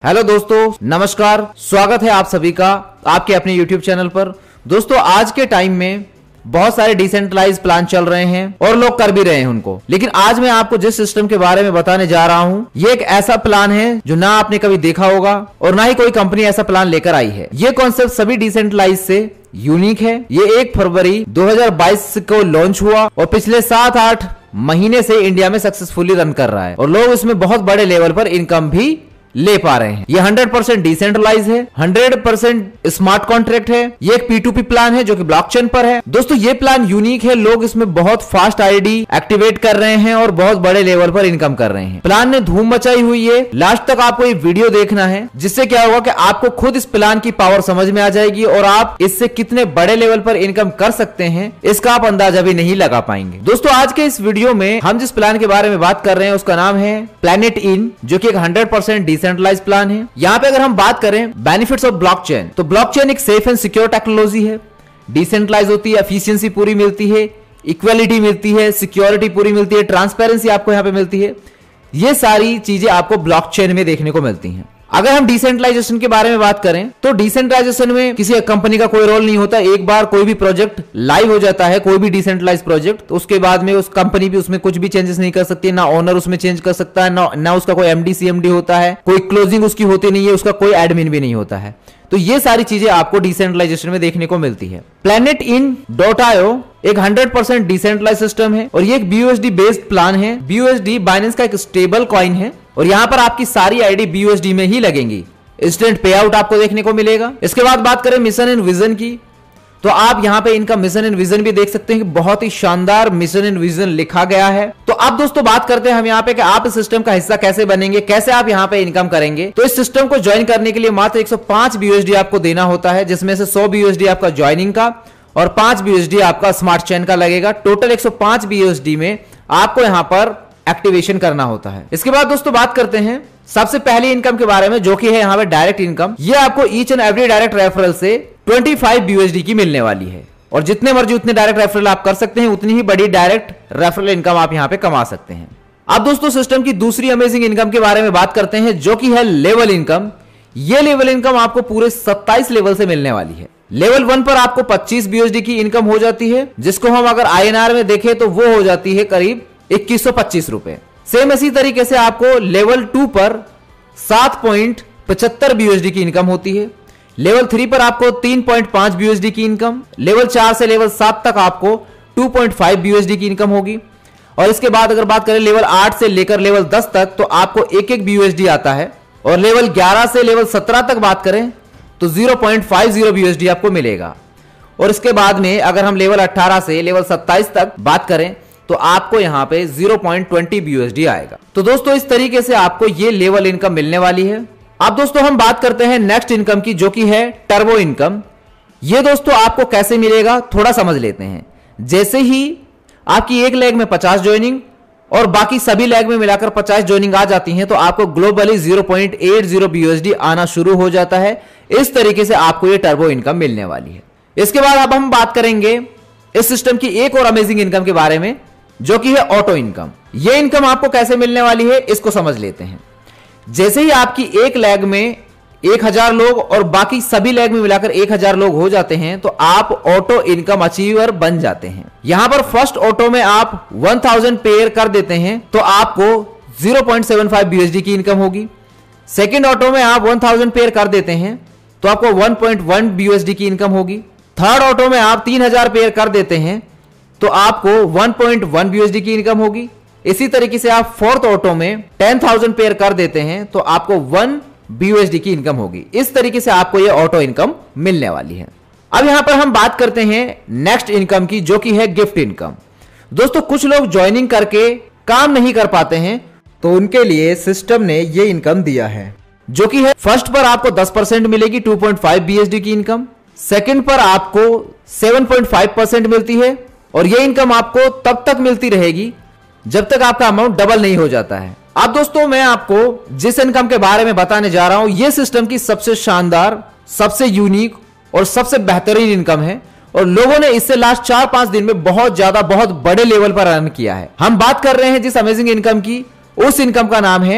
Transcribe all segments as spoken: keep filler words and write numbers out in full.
Hello दोस्तों, नमस्कार। स्वागत है आप सभी का आपके अपने यूट्यूब चैनल पर। दोस्तों, आज के टाइम में बहुत सारे डिसेंट्रलाइज प्लान चल रहे हैं और लोग कर भी रहे हैं उनको, लेकिन आज मैं आपको जिस सिस्टम के बारे में बताने जा रहा हूं, ये एक ऐसा प्लान है जो ना आपने कभी देखा होगा और ना ही कोई कंपनी ऐसा प्लान लेकर आई है। ये कॉन्सेप्ट सभी डिसेंट्रलाइज से यूनिक है। ये एक फरवरी दो हज़ार बाईस को लॉन्च हुआ और पिछले सात आठ महीने से इंडिया में सक्सेसफुली रन कर रहा है और लोग इसमें बहुत बड़े लेवल पर इनकम भी ले पा रहे हैं। ये हंड्रेड परसेंट डिसेंट्रलाइज है, हंड्रेड परसेंट स्मार्ट कॉन्ट्रैक्ट है। ये एक पी टू पी प्लान है जो कि ब्लॉकचेन पर है। दोस्तों, ये प्लान यूनिक है। लोग इसमें बहुत फास्ट आईडी एक्टिवेट कर रहे हैं और बहुत बड़े लेवल पर इनकम कर रहे हैं। प्लान ने धूम मचाई हुई है। लास्ट तक आपको ये वीडियो देखना है, जिससे क्या होगा कि आपको खुद इस प्लान की पावर समझ में आ जाएगी और आप इससे कितने बड़े लेवल पर इनकम कर सकते हैं इसका आप अंदाजा भी नहीं लगा पाएंगे। दोस्तों, आज के इस वीडियो में हम जिस प्लान के बारे में बात कर रहे हैं उसका नाम है प्लैनेट इन, जो कि एक हंड्रेड परसेंट डिसेंट्रलाइज प्लान है। यहाँ पे अगर हम बात करें बेनिफिट्स ऑफ ब्लॉकचेन, तो ब्लॉकचेन एक सेफ एंड सिक्योर टेक्नोलॉजी है। डिसेंट्रलाइज होती है, एफिशिएंसी पूरी मिलती है, इक्वालिटी मिलती है, सिक्योरिटी पूरी मिलती है, ट्रांसपेरेंसी आपको यहाँ पे मिलती है। ये सारी चीजें आपको ब्लॉकचेन में देखने को मिलती हैं। अगर हम डिसेंट्रलाइजेशन के बारे में बात करें तो डिसेंट्रलाइजेशन में किसी कंपनी का कोई रोल नहीं होता। एक बार कोई भी प्रोजेक्ट लाइव हो जाता है, कोई भी डिसेंट्रलाइज प्रोजेक्ट, तो उसके बाद में उस कंपनी भी उसमें कुछ भी चेंजेस नहीं कर सकती। ना ओनर उसमें चेंज कर सकता है, ना, ना उसका कोई एमडी सीएमडी होता है, कोई क्लोजिंग उसकी होती नहीं है, उसका कोई एडमिन भी नहीं होता है। तो ये सारी चीजें आपको डिसेंट्रलाइजेशन में देखने को मिलती है। प्लैनेट इन डॉट आईओ एक हंड्रेड परसेंट डिसेंट्रलाइज सिस्टम है और ये एक बीयूएसडी बेस्ड प्लान है। बीयूएसडी बाइनेंस का एक स्टेबल कॉइन है और यहां पर आपकी सारी आईडी बीयूएसडी में ही लगेंगी। इंस्टेंट पे आउट आपको देखने को मिलेगा। इसके बाद बात करें मिशन एंड विजन की, तो आप यहां पे इनका मिशन एंड विजन भी देख सकते हैं कि बहुत ही शानदार मिशन एंड विजन लिखा गया है। तो अब दोस्तों बात करते हैं हम यहां पे कि आप इस सिस्टम का हिस्सा कैसे बनेंगे, कैसे आप यहां पे इनकम करेंगे। तो इस सिस्टम को ज्वाइन करने के लिए मात्र एक सौ पाँच बीयूएसडी आपको देना होता है, जिसमें से सौ बीयूएसडी आपका ज्वाइनिंग का और पांच बीयूएसडी आपका स्मार्ट चेन का लगेगा। टोटल एक सौ पाँच बीयूएसडी में आपको यहां पर एक्टिवेशन करना होता है। इसके बाद दोस्तों बात करते हैं सबसे पहली इनकम के बारे में, जो कि है यहां पे डायरेक्ट इनकम। ये आपको each and every direct referral से पच्चीस बीयूएसडी की मिलने वाली है और जितने मर्जी उतने डायरेक्ट रेफरल आप कर सकते हैं, उतनी ही बड़ी डायरेक्ट रेफरल इनकम आप यहां पे कमा सकते हैं। अब दोस्तों सिस्टम की दूसरी अमेजिंग इनकम के बारे में बात करते हैं, जो कि है लेवल इनकम। ये लेवल इनकम आपको पूरे सत्ताईस लेवल से मिलने वाली है। लेवल वन पर आपको पच्चीस बीयूएसडी की इनकम हो जाती है, जिसको हम अगर आईएनआर में देखें तो वो हो जाती है करीब इक्कीस सौ पच्चीस रुपए। सेम इसी तरीके से आपको लेवल टू पर सात पॉइंट पचहत्तर बीयूएसडी की इनकम होती है। लेवल थ्री पर आपको तीन पॉइंट पाँच बीयूएसडी की इनकम। लेवल चार से लेवल सात तक आपको दो पॉइंट पाँच बीयूएसडी की इनकम होगी और इसके बाद अगर बात करें लेवल आठ से लेकर लेवल दस तक, तो आपको एक एक बीयूएसडी आता है और लेवल ग्यारह से लेवल सत्रह तक बात करें तो zero point five zero BUSD आपको मिलेगा। और इसके बाद में अगर हम लेवल अठारह से लेवल सत्ताईस तक बात करें तो आपको यहां पे zero point two zero BUSD आएगा। तो दोस्तों इस तरीके से आपको ये लेवल इनकम मिलने वाली है। अब दोस्तों हम बात करते हैं नेक्स्ट इनकम की, जो कि है टर्बो इनकम। ये दोस्तों आपको कैसे मिलेगा थोड़ा समझ लेते हैं। जैसे ही आपकी एक लेग में पचास ज्वाइनिंग और बाकी सभी लेग में मिलाकर पचास ज्वाइनिंग आ जाती हैं, तो आपको globally zero point eight zero BUSD आना शुरू हो जाता है। इस तरीके से आपको ये टर्बो इनकम मिलने वाली है। इसके बाद अब हम बात करेंगे इस सिस्टम की एक और अमेजिंग इनकम के बारे में, जो कि है ऑटो इनकम। ये इनकम आपको कैसे मिलने वाली है इसको समझ लेते हैं। जैसे ही आपकी एक लेग में एक हजार लोग और बाकी सभी लेग में मिलाकर एक हजार लोग हो जाते हैं, तो आप ऑटो इनकम अचीवर बन जाते हैं। यहां पर फर्स्ट ऑटो में आप एक हज़ार पेयर कर देते हैं तो आपको zero point seven five BUSD की इनकम होगी। सेकंड ऑटो में आप एक हज़ार पेयर कर देते हैं तो आपको वन पॉइंट वन बीयूएसडी की इनकम होगी। थर्ड ऑटो में आप तीन हज़ार पेयर कर देते हैं तो आपको वन पॉइंट वन बीयूएसडी की इनकम होगी। इसी तरीके से आप फोर्थ ऑटो में दस हज़ार पेयर कर देते हैं तो आपको वन बीयूएसडी की इनकम होगी। इस तरीके से आपको ये ऑटो इनकम मिलने वाली है। अब यहां पर हम बात करते हैं नेक्स्ट इनकम की, जो कि है गिफ्ट इनकम। दोस्तों कुछ लोग ज्वाइनिंग करके काम नहीं कर पाते हैं, तो उनके लिए सिस्टम ने ये इनकम दिया है, जो कि है फर्स्ट पर आपको दस परसेंट मिलेगी टू पॉइंट फाइव बीयूएसडी की इनकम। सेकंड पर आपको सेवन पॉइंट फाइव परसेंट मिलती है और ये इनकम आपको तब तक मिलती रहेगी जब तक आपका अमाउंट डबल नहीं हो जाता है। अब दोस्तों मैं आपको जिस इनकम के बारे में बताने जा रहा हूं, यह सिस्टम की सबसे शानदार, सबसे यूनिक और सबसे बेहतरीन इनकम है और लोगों ने इससे लास्ट चार पांच दिन में बहुत ज्यादा बहुत बड़े लेवल पर अर्न किया है। हम बात कर रहे हैं जिस अमेजिंग इनकम की, उस इनकम का नाम है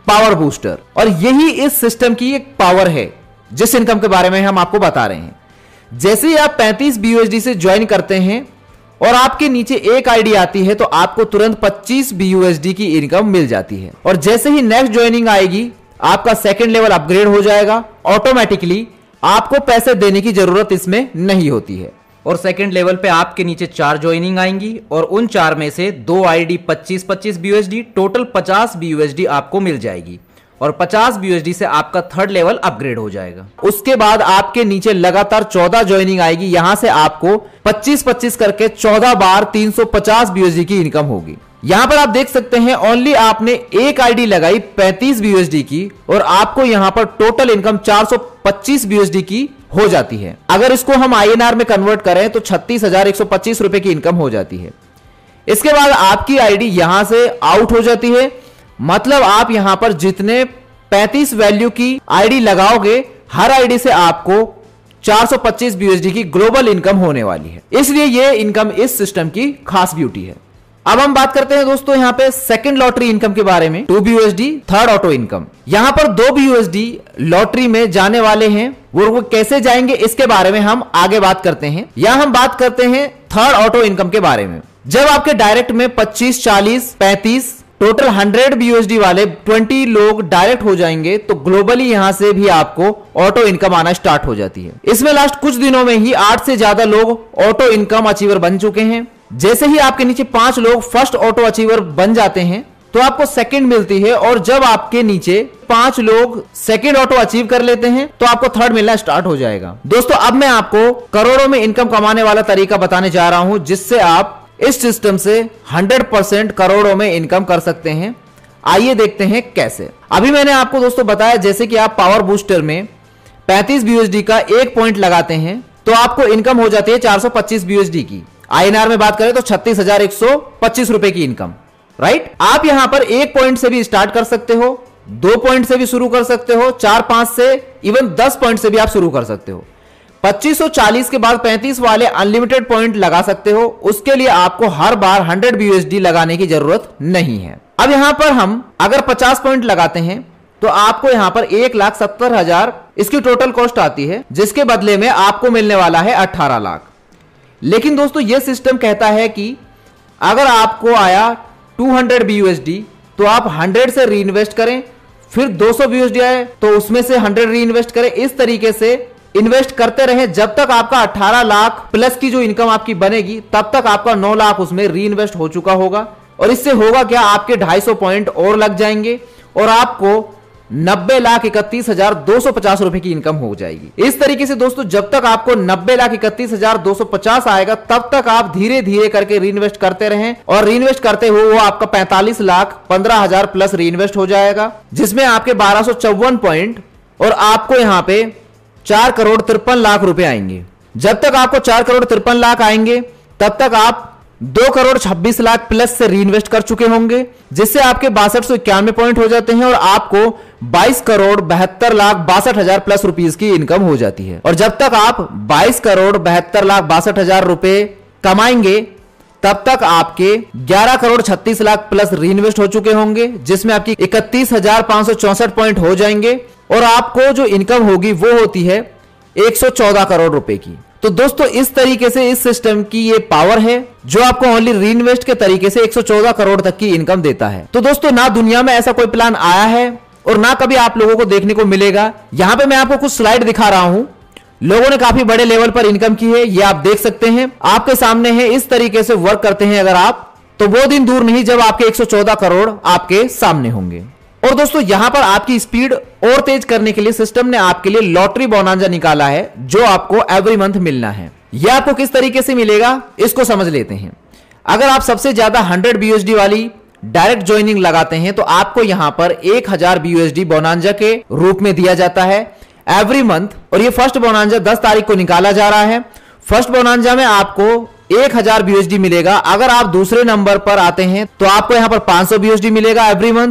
पावर बूस्टर। और यही इस सिस्टम की एक पावर है जिस इनकम के बारे में हम आपको बता रहे हैं। जैसे ही आप पैंतीस बीयूएसडी से ज्वाइन करते हैं और आपके नीचे एक आईडी आती है तो आपको तुरंत पच्चीस बीयूएसडी की इनकम मिल जाती है। और जैसे ही नेक्स्ट ज्वाइनिंग आएगी आपका सेकंड लेवल अपग्रेड हो जाएगा, ऑटोमेटिकली आपको पैसे देने की जरूरत इसमें नहीं होती है। और सेकंड लेवल पे आपके नीचे चार ज्वाइनिंग आएंगी और उन चार में से दो आईडी पच्चीस पच्चीस बीयूएसडी, टोटल पचास बीयूएसडी आपको मिल जाएगी और पचास बीयूएसडी से आपका थर्ड लेवल अपग्रेड हो जाएगा। उसके बाद आपके नीचे लगातार चौदह ज्वाइनिंग आएगी, यहां से आपको पच्चीस पच्चीस करके चौदह बार तीन सौ पचास बीयूएसडी की इनकम होगी। यहां पर आप देख सकते हैं ओनली आपने एक आईडी लगाई पैंतीस बीयूएसडी की और आपको यहां पर टोटल इनकम चार सौ पच्चीस बीयूएसडी की हो जाती है। अगर इसको हम आईएनआर में कन्वर्ट करें तो छत्तीस हजार एक सौ पच्चीस रुपए की इनकम हो जाती है। इसके बाद आपकी आईडी यहां से आउट हो जाती है, मतलब आप यहां पर जितने पैंतीस वैल्यू की आईडी लगाओगे हर आईडी से आपको चार सौ पच्चीस बीयूएसडी की ग्लोबल इनकम होने वाली है। इसलिए यह इनकम इस सिस्टम की खास ब्यूटी है। अब हम बात करते हैं दोस्तों यहां पे सेकंड लॉटरी इनकम के बारे में, two BUSD third auto income. यहां पर दो बीयूएसडी लॉटरी में जाने वाले हैं, वो वो कैसे जाएंगे इसके बारे में हम आगे बात करते हैं। यहां हम बात करते हैं थर्ड ऑटो इनकम के बारे में। जब आपके डायरेक्ट में पच्चीस चालीस पैंतीस टोटल हंड्रेड बीयूएसडी वाले बीस लोग डायरेक्ट हो जाएंगे तो ग्लोबली यहां से भी आपको ऑटो इनकम आना स्टार्ट हो जाती है। इसमें लास्ट कुछ दिनों में ही आठ से ज्यादा लोग ऑटो इनकम अचीवर बन चुके हैं। जैसे ही आपके नीचे पांच लोग फर्स्ट ऑटो अचीवर बन जाते हैं तो आपको सेकंड मिलती है, और जब आपके नीचे पांच लोग सेकंड ऑटो अचीव कर लेते हैं तो आपको थर्ड मिलना स्टार्ट हो जाएगा। दोस्तों अब मैं आपको करोड़ों में इनकम कमाने वाला तरीका बताने जा रहा हूं जिससे आप इस सिस्टम से सौ परसेंट करोड़ों में इनकम कर सकते हैं। आइए देखते हैं कैसे। अभी मैंने आपको दोस्तों बताया जैसे कि आप पावर बूस्टर में पैंतीस बीयूएसडी का एक पॉइंट लगाते हैं तो आपको इनकम हो जाती है चार सौ पच्चीस बीयूएसडी की। आईएनआर में बात करें तो छत्तीस हजार एक सौ पच्चीस रुपए की इनकम, राइट। आप यहां पर एक पॉइंट से भी स्टार्ट कर सकते हो, दो पॉइंट से भी शुरू कर सकते हो, चार पांच से इवन दस पॉइंट से भी आप शुरू कर सकते हो। पच्चीस सौ चालीस के बाद पैंतीस वाले अनलिमिटेड पॉइंट लगा सकते हो। उसके लिए आपको हर बार सौ बीयूएसडी लगाने की जरूरत नहीं है। अब यहां पर हम अगर पचास पॉइंट लगाते हैं तो आपको यहां पर एक लाख सत्तर हजार इसकी टोटल कॉस्ट आती है, जिसके बदले में आपको मिलने वाला है अठारह लाख। लेकिन दोस्तों यह सिस्टम कहता है कि अगर आपको आया दो सौ बीयूएसडी तो आप सौ से री इन्वेस्ट करें, फिर दो सौ बीयूएसडी आए तो उसमें से सौ री इन्वेस्ट करें। इस तरीके से इन्वेस्ट करते रहे जब तक आपका अठारह लाख प्लस की जो इनकम आपकी बनेगी तब तक आपका नौ लाख उसमें री इन्वेस्ट हो चुका होगा। और इससे होगा क्या, आपके ढाई सौ पॉइंट और लग जाएंगे और आपको नब्बे लाख इकतीस हजार दो सौ पचास रुपए की इनकम हो जाएगी। इस तरीके से दोस्तों जब तक आपको नब्बे लाख इकतीस हजार दो सौ पचास आएगा तब तक आप धीरे धीरे करके री इन्वेस्ट करते रहें और री इन्वेस्ट करते हुए वो आपका पैंतालीस लाख पंद्रह हजार प्लस री इन्वेस्ट हो जाएगा, जिसमें आपके बारह सौ चौवन पॉइंट और आपको यहां पे चार करोड़ तिरपन लाख रुपए आएंगे। जब तक आपको चार करोड़ तिरपन लाख आएंगे तब तक आप दो करोड़ छब्बीस लाख प्लस से री इन्वेस्ट कर चुके होंगे, जिससे आपके बासठ सौ इक्यानवे पॉइंट हो जाते हैं और आपको बाईस करोड़ बहत्तर लाख बासठ हजार प्लस रुपीस की इनकम हो जाती है। और जब तक आप बाईस करोड़ बहत्तर लाख बासठ हजार रुपए कमाएंगे तब तक आपके ग्यारह करोड़ छत्तीस लाख प्लस री इन्वेस्ट हो चुके होंगे, जिसमें आपकी इकतीस हजार पांच सौ चौसठ पॉइंट हो जाएंगे और आपको जो इनकम होगी वो होती है एक सौ चौदह करोड़ रुपए की। तो दोस्तों इस तरीके से इस सिस्टम की ये पावर है जो आपको ओनली री इन्वेस्ट के तरीके से एक सौ चौदह करोड़ तक की इनकम देता है। तो दोस्तों ना दुनिया में ऐसा कोई प्लान आया है और ना कभी आप लोगों को देखने को मिलेगा। यहां पे मैं आपको कुछ स्लाइड दिखा रहा हूं, लोगों ने काफी बड़े लेवल पर इनकम की है, ये आप देख सकते हैं, आपके सामने है। इस तरीके से वर्क करते हैं अगर आप, तो वो दिन दूर नहीं जब आपके एक सौ चौदह करोड़ आपके सामने होंगे। और दोस्तों यहां पर आपकी स्पीड और तेज करने के लिए सिस्टम ने आपके लिए लॉटरी बोनांजा निकाला है जो आपको एवरी मंथ मिलना है। यह आपको किस तरीके से मिलेगा इसको समझ लेते हैं। अगर आप सबसे ज्यादा हंड्रेड बीयूएसडी वाली डायरेक्ट ज्वाइनिंग लगाते हैं तो आपको यहां पर एक हजार बीयूएसडी बोनांजा के रूप में दिया जाता है एवरी मंथ। और ये फर्स्ट बोनांजा दस तारीख को निकाला जा रहा है। फर्स्ट बोनांजा में आपको एक हजार बीयूएसडी मिलेगा। अगर आप दूसरे नंबर पर आते हैं तो आपको यहां पर पांच सौ बीयूएसडी मिलेगा एवरी मंथ।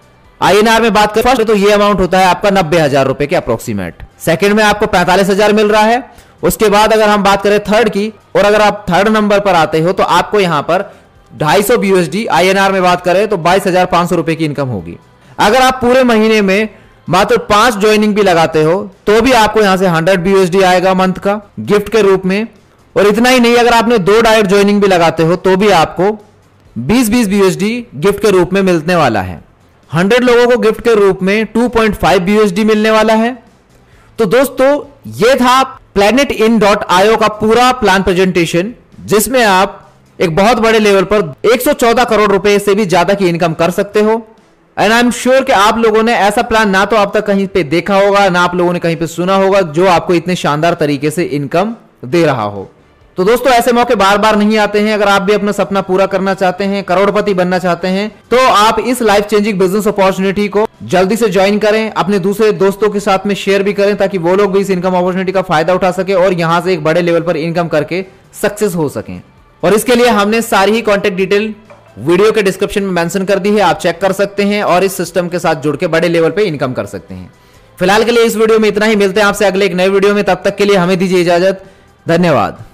आईएनआर में बात करें फर्स्ट तो ये अमाउंट होता है आपका नब्बे हजार रुपए के अप्रोक्सीमेट। सेकंड में आपको पैंतालीस हजार मिल रहा है। उसके बाद अगर हम बात करें थर्ड की, और अगर आप थर्ड नंबर पर आते हो तो आपको यहां पर ढाई सौ बीयूएसडी, आईएनआर में बात करें तो बाईस हजार पांच सौ रुपए की इनकम होगी। अगर आप पूरे महीने में मात्र पांच ज्वाइनिंग भी लगाते हो तो भी आपको यहां से हंड्रेड बीयूएसडी आएगा मंथ का गिफ्ट के रूप में। और इतना ही नहीं, अगर आपने दो डायरेक्ट ज्वाइनिंग भी लगाते हो तो भी आपको बीस बीस बीयूएसडी गिफ्ट के रूप में मिलने वाला है। हंड्रेड लोगों को गिफ्ट के रूप में टू पॉइंट फाइव बीयूएसडी मिलने वाला है। तो दोस्तों यह था प्लैनेट इन डॉट आईओ का पूरा प्लान प्रेजेंटेशन, जिसमें आप एक बहुत बड़े लेवल पर एक सौ चौदह करोड़ रुपए से भी ज्यादा की इनकम कर सकते हो। एंड आई एम श्योर कि आप लोगों ने ऐसा प्लान ना तो अब तक कहीं पे देखा होगा, ना आप लोगों ने कहीं पे सुना होगा जो आपको इतने शानदार तरीके से इनकम दे रहा हो। तो दोस्तों ऐसे मौके बार बार नहीं आते हैं। अगर आप भी अपना सपना पूरा करना चाहते हैं, करोड़पति बनना चाहते हैं, तो आप इस लाइफ चेंजिंग बिजनेस अपॉर्चुनिटी को जल्दी से ज्वाइन करें, अपने दूसरे दोस्तों के साथ में शेयर भी करें ताकि वो लोग भी इस इनकम अपॉर्चुनिटी का फायदा उठा सके और यहां से एक बड़े लेवल पर इनकम करके सक्सेस हो सकें। और इसके लिए हमने सारी ही कॉन्टेक्ट डिटेल वीडियो के डिस्क्रिप्शन में मेंशन कर दी है, आप चेक कर सकते हैं और इस सिस्टम के साथ जुड़ के बड़े लेवल पे इनकम कर सकते हैं। फिलहाल के लिए इस वीडियो में इतना ही, मिलते हैं आपसे अगले एक नए वीडियो में, तब तक के लिए हमें दीजिए इजाजत। धन्यवाद।